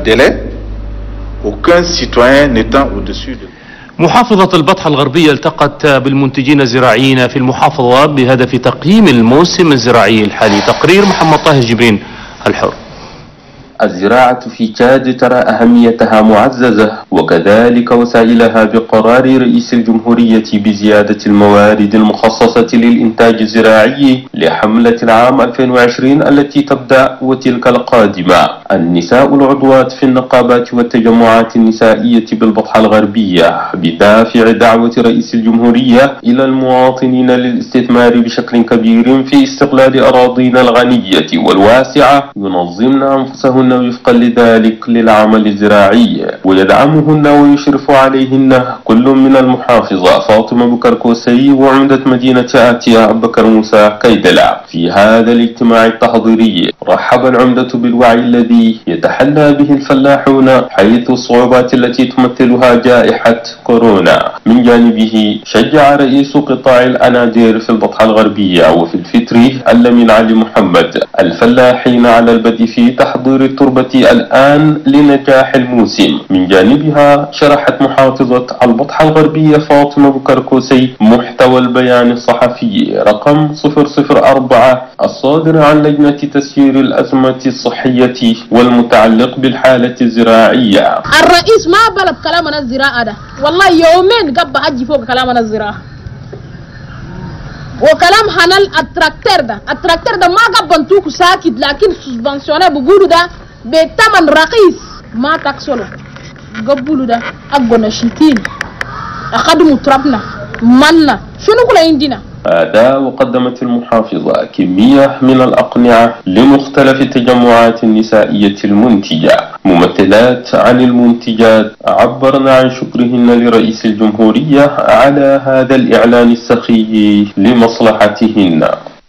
محافظة البطحة الغربية التقت بالمنتجين الزراعيين في المحافظة بهدف تقييم الموسم الزراعي الحالي. تقرير محمد طاهر جبرين الحر. الزراعة في تشاد ترى أهميتها معززة، وكذلك وسائلها بقرار رئيس الجمهورية بزيادة الموارد المخصصة للإنتاج الزراعي لحملة العام ألفين وعشرين التي تبدأ وتلك القادمة. النساء العضوات في النقابات والتجمعات النسائية بالبطحة الغربية بدافع دعوة رئيس الجمهورية إلى المواطنين للاستثمار بشكل كبير في استغلال أراضينا الغنية والواسعة ينظمن أنفسهن وفقا لذلك للعمل الزراعي، ويدعمهن ويشرف عليهن كل من المحافظة فاطمة بكر كوسي وعمدة مدينة آتيا بكر موسى كيدلع. في هذا الاجتماع التحضيري رحب العمدة بالوعي الذي يتحلى به الفلاحون حيث الصعوبات التي تمثلها جائحة كورونا. من جانبه شجع رئيس قطاع الأنادير في البطحة الغربية وفي الفتري اللمين علي محمد الفلاحين على البدء في تحضير التربة الآن لنجاح الموسم. من جانبها شرحت محافظة البطحة الغربية فاطمة بكر كوسي محتوى البيان الصحفي رقم صفر صفر أربعة الصادر عن لجنة تسيير الأزمة الصحية والمتعلق بالحالة الزراعية. الرئيس ما بلب كلامنا الزراعة ده، والله يومين قبل أجي فوق كلامنا الزراعة، وكلام هنال التراكتر ده التراكتر ده ما قبل نتوك ساكت، لكن سسبنسيونه بقولوا ده بثمن رخيص ما تكسله قبلوا ده أبغى نشيتين أخدموا ترابنا منا شنو كل عندنا. هذا وقدمت المحافظة كمية من الأقنعة لمختلف التجمعات النسائية المنتجة. ممثلات عن المنتجات عبرن عن شكرهن لرئيس الجمهورية على هذا الإعلان السخي لمصلحتهن.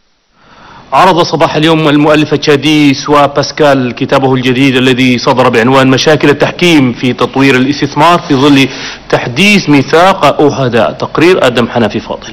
عرض صباح اليوم المؤلف التشادي سوا باسكال كتابه الجديد الذي صدر بعنوان مشاكل التحكيم في تطوير الاستثمار في ظل تحديث ميثاق أوهدا. تقرير آدم حنفي فاضل.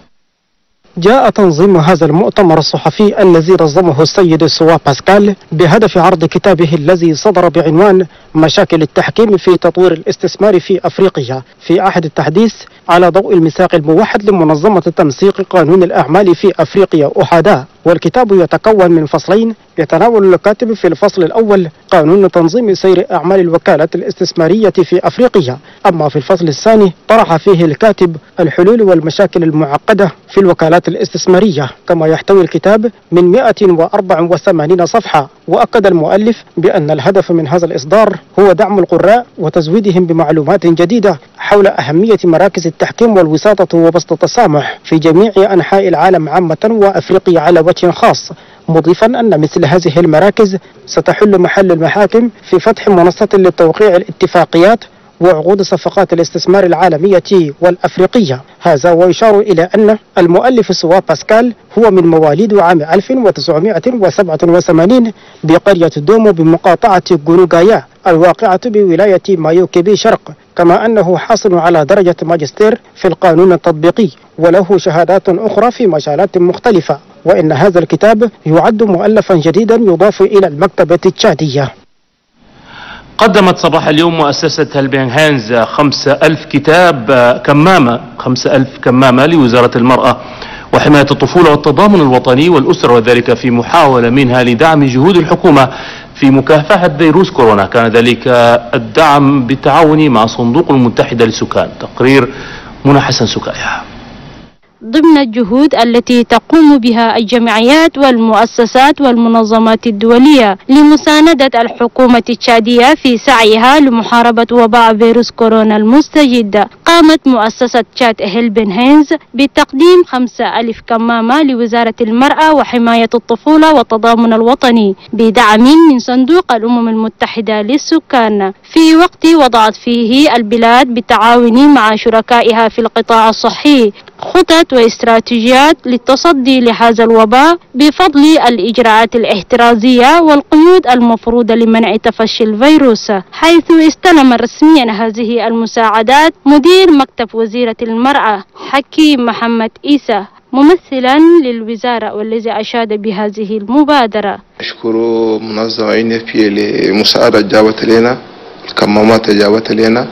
جاء تنظيم هذا المؤتمر الصحفي الذي نظمه السيد سوا باسكال بهدف عرض كتابه الذي صدر بعنوان مشاكل التحكيم في تطوير الاستثمار في أفريقيا في عهد التحديث على ضوء الميثاق الموحد لمنظمة تنسيق قانون الأعمال في أفريقيا أوهادا. والكتاب يتكون من فصلين يتناول الكاتب في الفصل الأول قانون تنظيم سير أعمال الوكالات الاستثمارية في أفريقيا، أما في الفصل الثاني طرح فيه الكاتب الحلول والمشاكل المعقدة في الوكالات الاستثمارية. كما يحتوي الكتاب من مئة وأربعة وثمانين صفحة. وأكد المؤلف بأن الهدف من هذا الإصدار هو دعم القراء وتزويدهم بمعلومات جديدة حول أهمية مراكز التحكيم والوساطة وبسط التسامح في جميع أنحاء العالم عامة وأفريقيا على وجه خاص، مضيفا أن مثل هذه المراكز ستحل محل المحاكم في فتح منصة للتوقيع الاتفاقيات وعقود صفقات الاستثمار العالمية والأفريقية. هذا ويشار إلى أن المؤلف سوا باسكال هو من مواليد عام ألف وتسعمائة وسبعة وثمانين بقرية دومو بمقاطعة غونوغايا الواقعة بولاية مايوكيبي شرق، كما أنه حاصل على درجة ماجستير في القانون التطبيقي وله شهادات أخرى في مجالات مختلفة. وإن هذا الكتاب يعد مؤلفا جديدا يضاف إلى المكتبة التشادية. قدمت صباح اليوم مؤسسة هلبين هانز خمسة ألف كتاب كمامة خمسة ألف كمامة لوزارة المرأة وحماية الطفولة والتضامن الوطني والأسرة، وذلك في محاولة منها لدعم جهود الحكومة في مكافحة فيروس كورونا. كان ذلك الدعم بالتعاون مع صندوق المتحدة للسكان. تقرير منى حسن سكايا. ضمن الجهود التي تقوم بها الجمعيات والمؤسسات والمنظمات الدولية لمساندة الحكومة التشادية في سعيها لمحاربة وباء فيروس كورونا المستجد. قامت مؤسسة تشاد هيلبن هينز بتقديم خمسة ألف كمامة لوزارة المرأة وحماية الطفولة والتضامن الوطني بدعم من صندوق الأمم المتحدة للسكان، في وقت وضعت فيه البلاد بالتعاون مع شركائها في القطاع الصحي خطط واستراتيجيات للتصدي لهذا الوباء بفضل الإجراءات الاحترازية والقيود المفروضة لمنع تفشي الفيروس، حيث استلم رسميا هذه المساعدات مدير مكتب وزيرة المرأة حكيم محمد إيسا ممثلا للوزارة، والذي أشاد بهذه المبادرة. أشكر منظمة إن إف بي لمساعدة جابت لنا، الكمامات جابت لنا،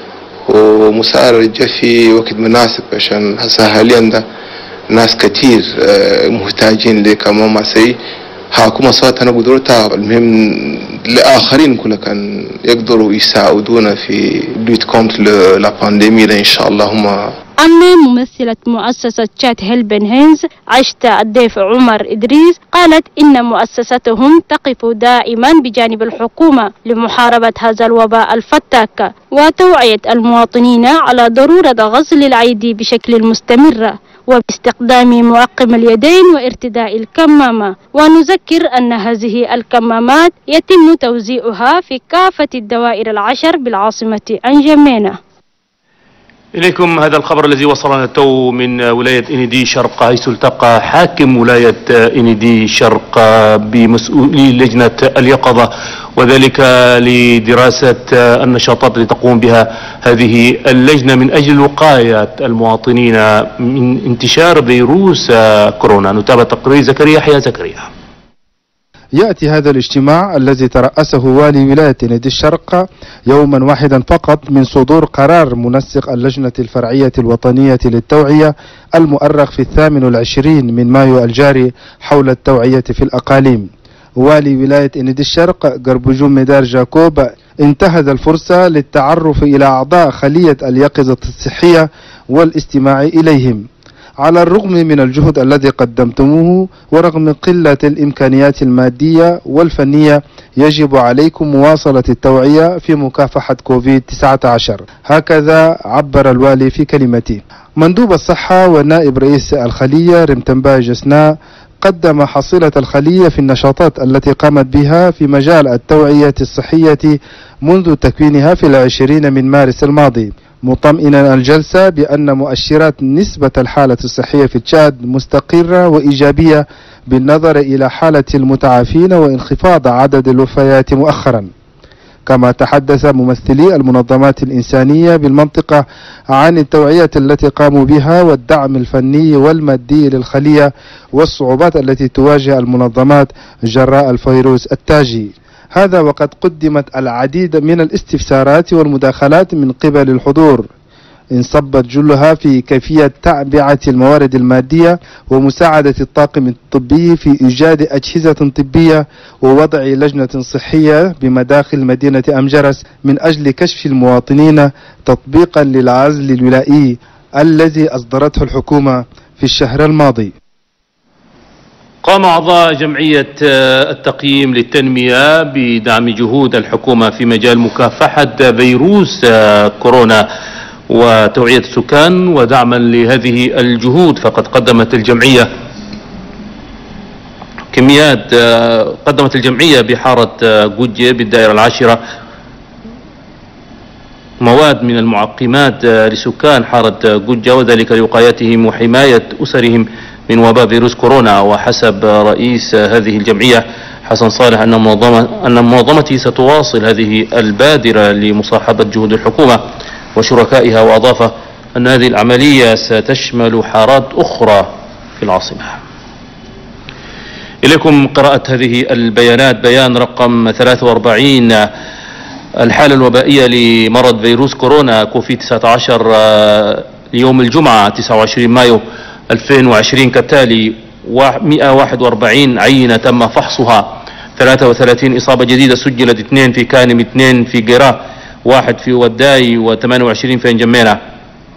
ومساعدة جاء في وقت مناسب عشان هسه حاليا ده ناس كتير محتاجين لكمامة سي حكومة صارت أنا قدرتها. المهم لآخرين كل كان يقدروا يساعدونا في لويت كونت لابانديمي ده إن شاء الله. هم أما ممثلة مؤسسة تشاد هيلبن هينز عشت الضيف عمر إدريس قالت إن مؤسستهم تقف دائما بجانب الحكومة لمحاربة هذا الوباء الفتاك وتوعية المواطنين على ضرورة غسل الأيدي بشكل مستمر وباستخدام معقم اليدين وارتداء الكمامة. ونذكر أن هذه الكمامات يتم توزيعها في كافة الدوائر العشر بالعاصمة أنجمينا. إليكم هذا الخبر الذي وصلنا تو من ولاية إنيدي شرق، حيث التقى حاكم ولاية إنيدي شرق بمسؤولي لجنة اليقظة، وذلك لدراسة النشاطات التي تقوم بها هذه اللجنة من أجل وقاية المواطنين من انتشار فيروس كورونا. نتابع تقرير زكريا حيا زكريا. يأتي هذا الاجتماع الذي ترأسه والي ولاية إنيدي الشرق يوما واحدا فقط من صدور قرار منسق اللجنة الفرعية الوطنية للتوعية المؤرخ في الثامن والعشرين من مايو الجاري حول التوعية في الأقاليم. والي ولاية إنيدي الشرق قربجون ميدار جاكوب انتهز الفرصة للتعرف إلى أعضاء خلية اليقظة الصحية والاستماع إليهم. على الرغم من الجهد الذي قدمتموه ورغم قلة الإمكانيات المادية والفنية، يجب عليكم مواصلة التوعية في مكافحة كوفيد تسعة عشر. هكذا عبر الوالي في كلمته. مندوب الصحة ونائب رئيس الخلية رمتنباي جسناء قدم حصيلة الخلية في النشاطات التي قامت بها في مجال التوعية الصحية منذ تكوينها في العشرين من مارس الماضي، مطمئنا الجلسة بأن مؤشرات نسبة الحالة الصحية في تشاد مستقرة وإيجابية بالنظر إلى حالة المتعافين وانخفاض عدد الوفيات مؤخرا. كما تحدث ممثلي المنظمات الإنسانية بالمنطقة عن التوعية التي قاموا بها والدعم الفني والمادي للخلية والصعوبات التي تواجه المنظمات جراء الفيروس التاجي. هذا وقد قدمت العديد من الاستفسارات والمداخلات من قبل الحضور، انصبت جلها في كيفية تعبئة الموارد المادية ومساعدة الطاقم الطبي في إيجاد أجهزة طبية ووضع لجنة صحية بمداخل مدينة أمجرس من أجل كشف المواطنين تطبيقا للعزل الولائي الذي أصدرته الحكومة في الشهر الماضي. قام أعضاء جمعية التقييم للتنمية بدعم جهود الحكومة في مجال مكافحة فيروس كورونا وتوعية السكان، ودعما لهذه الجهود فقد قدمت الجمعية كميات قدمت الجمعية بحارة جوجي بالدائرة العاشرة مواد من المعقمات لسكان حارة جوجة، وذلك لوقايتهم وحماية أسرهم من وباء فيروس كورونا. وحسب رئيس هذه الجمعية حسن صالح أن منظمة أن منظمته ستواصل هذه البادرة لمصاحبة جهود الحكومة وشركائها، وأضاف أن هذه العملية ستشمل حارات أخرى في العاصمة. إليكم قراءة هذه البيانات. بيان رقم ثلاثة وأربعين، الحالة الوبائية لمرض فيروس كورونا كوفيد تسعة عشر يوم الجمعة تسعة وعشرين مايو ألفين وعشرين كالتالي: مئة وواحد وأربعين عينة تم فحصها، ثلاثة وثلاثين إصابة جديدة سجلت، اثنين في كانم، اثنين في قراء، واحد في وداي، وثمانية وعشرين في انجمينا.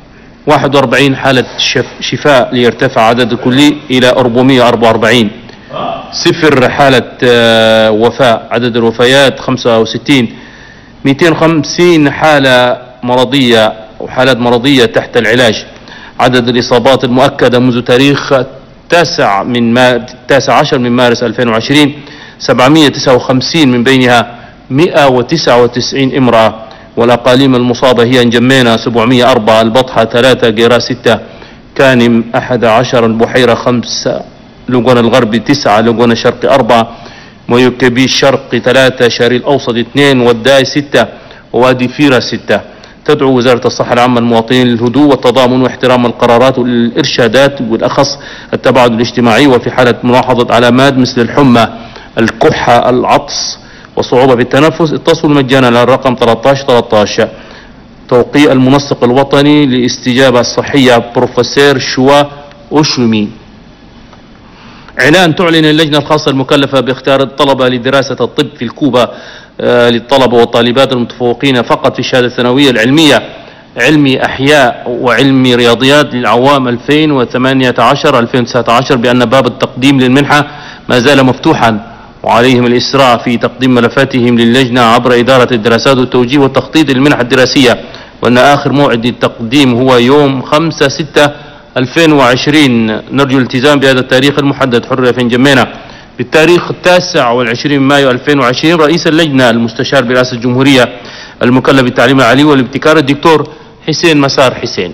واحد وأربعين حالة شفاء ليرتفع عدد الكلي إلى أربعمائة وأربعة وأربعين. صفر حالة وفاة، عدد الوفيات خمسة وستين. مئتين وخمسين حالة مرضية وحالات مرضية تحت العلاج. عدد الإصابات المؤكدة منذ تاريخ تاسع من ما... تاسع عشر من مارس ألفين وعشرين سبعمائة وتسعة وخمسين، من بينها مئة وتسعة وتسعين امرأة. والأقاليم المصابة هي نجمينا سبعمائة وأربعة، البطحة ثلاثة، جيرا ستة، كانم أحد عشر، البحيرة خمسة، لوغون الغربي تسعة، لوغون الشرقي أربعة، مويوكبي الشرقي ثلاثة، شاري الأوسط اثنين، وداي ستة، ووادي فيرا ستة. تدعو وزارة الصحة العامة المواطنين للهدوء والتضامن واحترام القرارات والإرشادات، بالأخص التباعد الاجتماعي، وفي حالة ملاحظة علامات مثل الحمى، الكحة، العطس وصعوبة في التنفس اتصلوا مجانا على الرقم ثلاثة عشر ثلاثة عشر. توقيع المنسق الوطني للاستجابة الصحية بروفيسور شوا أوشومي. إعلان تعلن اللجنة الخاصة المكلفة باختيار الطلبة لدراسة الطب في الكوبا آه للطلبة والطالبات المتفوقين فقط في الشهادة الثانوية العلمية علمي أحياء وعلمي رياضيات للعوام ألفين وثمانية عشر ألفين وتسعة عشر بأن باب التقديم للمنحة ما زال مفتوحا، وعليهم الإسراع في تقديم ملفاتهم للجنة عبر إدارة الدراسات والتوجيه والتخطيط للمنح الدراسية، وأن آخر موعد للتقديم هو يوم خمسة ستة ألفين وعشرين. نرجو الالتزام بهذا التاريخ المحدد. حرية في نجمينا. بالتاريخ التاسع والعشرين من مايو ألفين وعشرين رئيس اللجنة المستشار برئاسة الجمهورية المكلف بالتعليم العالي والابتكار الدكتور حسين مسار حسين.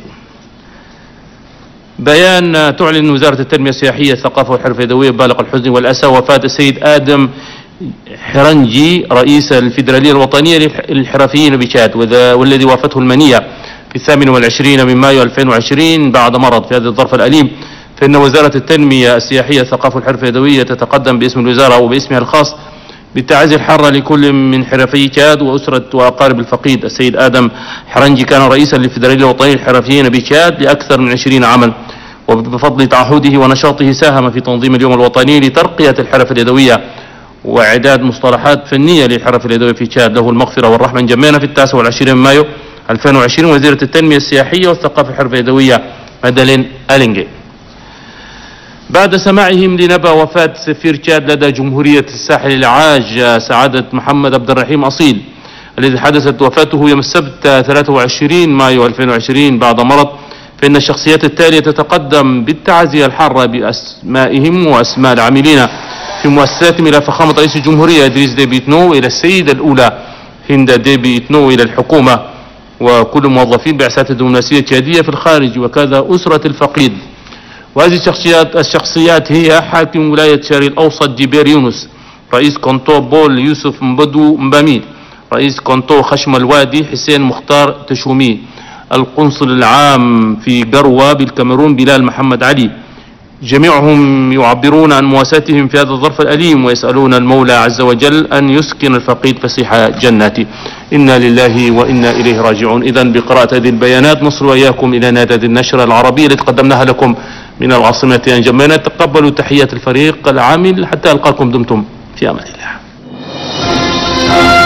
بيان تعلن وزارة التنمية السياحية الثقافة والحرفة اليدوية ببالغ الحزن والأسى وفاة السيد آدم حرنجي رئيس الفيدرالية الوطنية للحرفيين بتشاد، والذي وافته المنية في الثامن والعشرين من مايو ألفين وعشرين بعد مرض. في هذا الظرف الأليم فإن وزارة التنمية السياحية الثقافة والحرفة اليدوية تتقدم باسم الوزارة وباسمها الخاص بالتعازي الحارة لكل من حرفي تشاد وأسرة وأقارب الفقيد. السيد آدم حرنجي كان رئيسا للفيدرالية الوطنية للحرفيين بتشاد لأكثر من عشرين عاما، وبفضل تعهده ونشاطه ساهم في تنظيم اليوم الوطني لترقية الحرف اليدوية وإعداد مصطلحات فنية للحرف اليدوية في تشاد. له المغفرة والرحمة. جمعنا في التاسع والعشرين من مايو ألفين وعشرين وزيرة التنمية السياحية والثقافة والحرفة اليدوية مادالين ألينجي. بعد سماعهم لنبأ وفاة سفير تشاد لدى جمهورية الساحل العاج سعادة محمد عبد الرحيم أصيل الذي حدثت وفاته يوم السبت ثلاثة وعشرين مايو ألفين وعشرين بعد مرض، فإن الشخصيات التالية تتقدم بالتعزية الحارة بأسمائهم وأسماء العاملين في مؤسساتهم إلى فخامة رئيس الجمهورية إدريس ديبي إتنو، إلى السيدة الأولى هند ديبي إتنو، إلى الحكومة وكل موظفين بعثات الدبلوماسية التشادية في الخارج، وكذا أسرة الفقيد. وهذه الشخصيات الشخصيات هي حاكم ولاية شاري الأوسط جبير يونس، رئيس كونتو بول يوسف مبدو مبامي، رئيس كونتو خشم الوادي حسين مختار تشومي، القنصل العام في قروة بالكاميرون بلال محمد علي. جميعهم يعبرون عن مواساتهم في هذا الظرف الأليم ويسألون المولى عز وجل أن يسكن الفقيد فسيح جناته. إنا لله وإنا إليه راجعون. إذن بقراءة هذه البيانات نصل وإياكم إلى نهاية النشرة العربية التي قدمناها لكم من العاصمة أنجمينا. تقبلوا تحيات الفريق العامل حتى ألقاكم. دمتم في أمان الله.